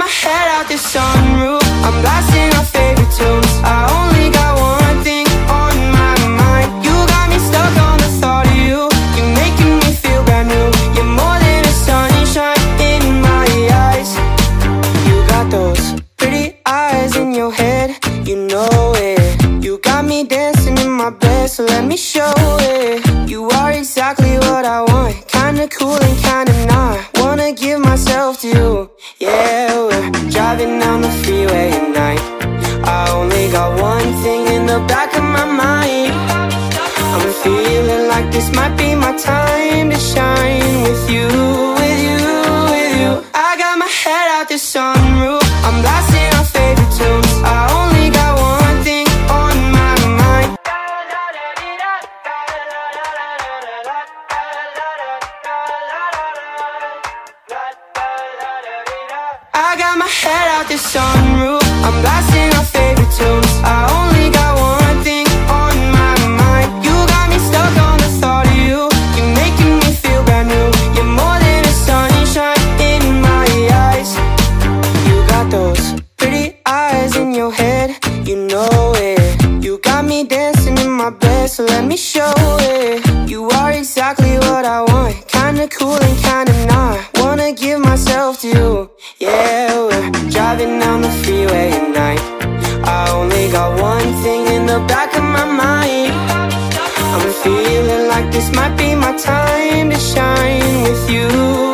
my head out the sunroof, I'm blasting our favorite tunes. I only got one thing on my mind. You got me stuck on the thought of you. You're making me feel brand new. You're more than a sunshine in my eyes. You got those pretty eyes in your head, you know it. You got me dancing in my bed, so let me show it. You are exactly what I want, kinda cool and kinda not. Wanna give myself to you. Yeah, we're driving down the freeway at night. I only got one thing in the back of my mind. I'm feeling like this might be my time to shine with you, with you, with you. I got my head out the sunroof, I'm blasting our favorite tunes. I only got one thing on my mind. I got my head out the sunroof, I'm blasting our favorite tunes. I only got one thing on my mind. You got me stuck on the thought of you. You're making me feel brand new. You're more than a sunshine in my eyes. You got those pretty eyes in your head, you know it. You got me dancing in my bed, so let me show it. You are exactly what I want, kinda cool and kinda not. Wanna give myself to you. Yeah, we're driving down the freeway at night. I only got one thing in the back of my mind. I'm feeling like this might be my time to shine with you.